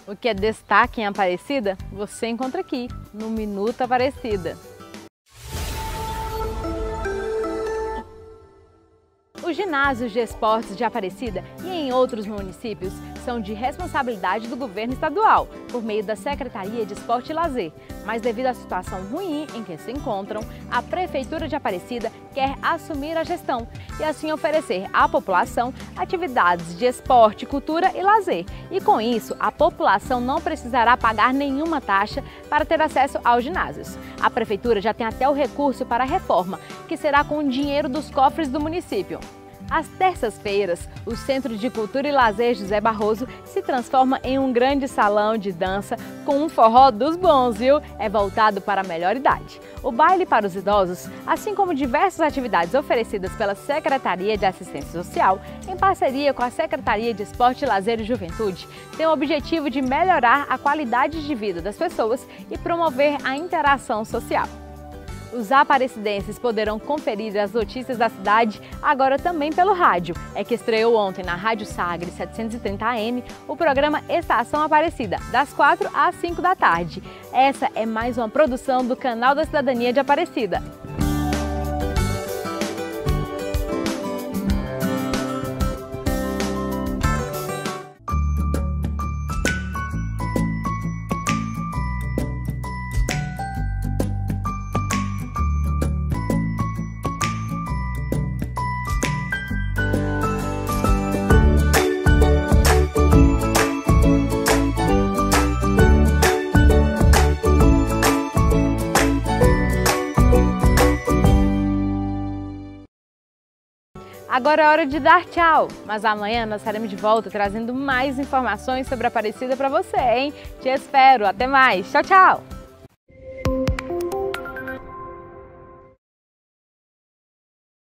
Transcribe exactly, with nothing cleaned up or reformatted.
O que é destaque em Aparecida, você encontra aqui, no Minuto Aparecida. Os ginásios de esportes de Aparecida e em outros municípios são de responsabilidade do governo estadual, por meio da Secretaria de Esporte e Lazer. Mas devido à situação ruim em que se encontram, a Prefeitura de Aparecida quer assumir a gestão e assim oferecer à população atividades de esporte, cultura e lazer. E com isso, a população não precisará pagar nenhuma taxa para ter acesso aos ginásios. A Prefeitura já tem até o recurso para a reforma, que será com o dinheiro dos cofres do município. Às terças-feiras, o Centro de Cultura e Lazer José Barroso se transforma em um grande salão de dança com um forró dos bons, viu? É voltado para a melhor idade. O baile para os idosos, assim como diversas atividades oferecidas pela Secretaria de Assistência Social, em parceria com a Secretaria de Esporte, Lazer e Juventude, tem o objetivo de melhorar a qualidade de vida das pessoas e promover a interação social. Os aparecidenses poderão conferir as notícias da cidade agora também pelo rádio. É que estreou ontem na Rádio Sagre setecentos e trinta A M o programa Estação Aparecida, das quatro às cinco da tarde. Essa é mais uma produção do Canal da Cidadania de Aparecida. Agora é hora de dar tchau, mas amanhã nós estaremos de volta trazendo mais informações sobre a Aparecida para você, hein? Te espero, até mais, tchau, tchau!